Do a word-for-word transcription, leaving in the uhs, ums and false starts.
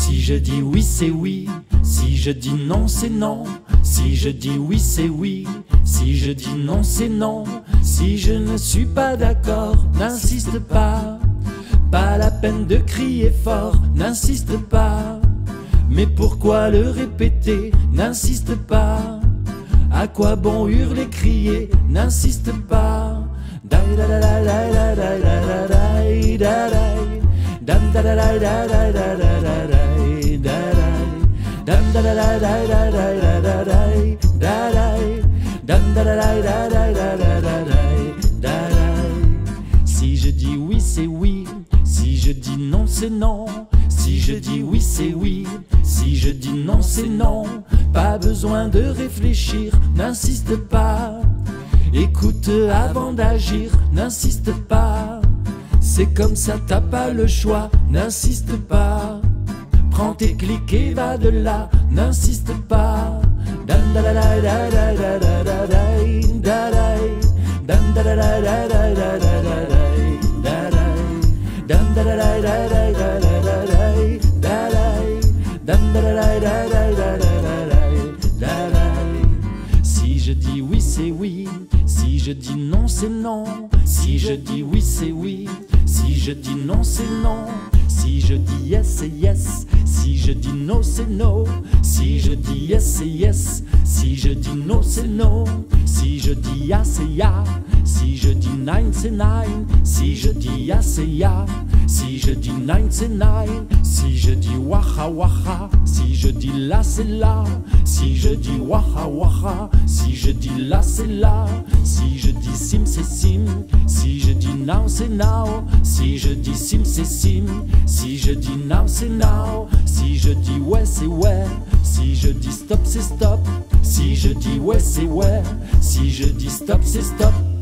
Si je dis oui, c'est oui. Si je dis non, c'est non. Si je dis oui, c'est oui. Si je dis non, c'est non. Si je ne suis pas d'accord, n'insiste pas. Pas la peine de crier fort, n'insiste pas. Mais pourquoi le répéter, n'insiste pas. À quoi bon hurler, crier, n'insiste pas. Si je dis oui, c'est oui. Si je dis non, c'est non. Si je dis oui, c'est oui. Si je dis non, c'est non. Pas besoin de réfléchir, n'insiste pas. Écoute avant d'agir, n'insiste pas. C'est comme ça, t'as pas le choix, n'insiste pas. Prends tes clics et va de là, n'insiste pas. Si je dis oui, c'est oui. Si je dis non, c'est non. Si je dis oui, c'est oui. Si je dis non, c'est non. Si je dis yes, c'est yes. Si je dis no, c'est no. Si je dis yes, c'est yes. Si je dis no, c'est no. Si je dis ya, c'est ya. Si je dis nine, c'est nine. Si je dis ya, c'est ya. Si je dis nine, c'est nine. Si je dis waha waha. Si je dis là, c'est là. Si je dis waha waha. Si je dis là, c'est là. Si je dis sim, c'est sim. Si je dis now, c'est now. Si je dis sim, c'est sim. Si je dis now, c'est now. Si je dis ouais, c'est ouais. Si je dis stop, c'est stop. Si je dis ouais, c'est ouais. Si je dis stop, c'est stop.